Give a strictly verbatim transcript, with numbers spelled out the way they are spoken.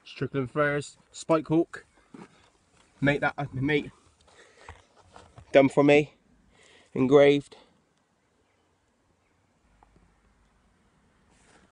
Strickland Throwers, spike hook. Make that, mate, done for me, engraved.